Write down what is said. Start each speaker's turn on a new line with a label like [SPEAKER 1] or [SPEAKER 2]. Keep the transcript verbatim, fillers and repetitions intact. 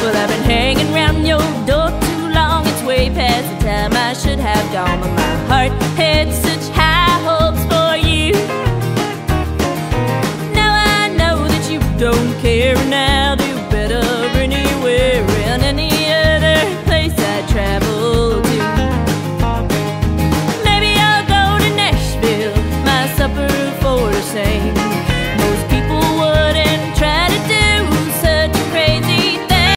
[SPEAKER 1] Well, I've been hanging round your door too long. It's way past the time I should have gone, but my heart had such high hopes for you. Now I know that you don't care now.